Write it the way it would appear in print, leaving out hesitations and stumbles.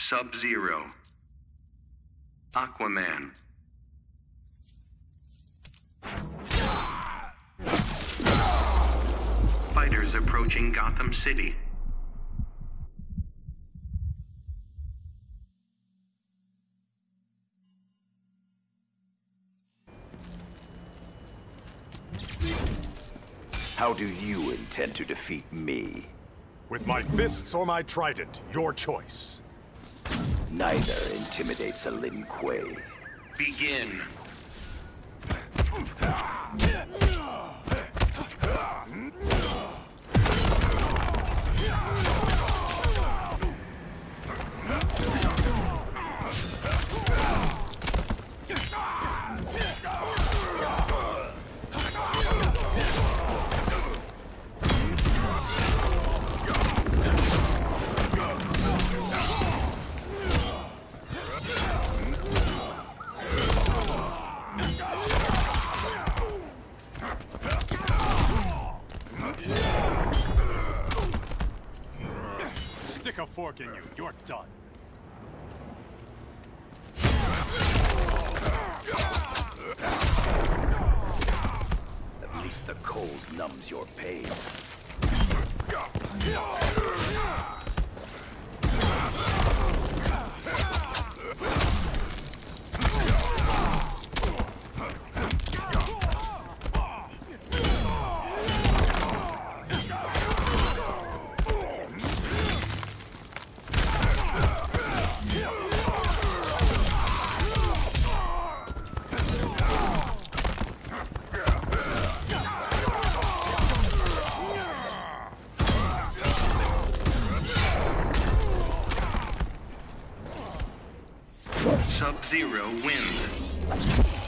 Sub-Zero. Aquaman. Fighters approaching Gotham City. How do you intend to defeat me? With my fists or my trident, your choice. Neither intimidates a Lin Kuei. Begin. Stick a fork in you, you're done. At least the cold numbs your pain. Sub-Zero wins.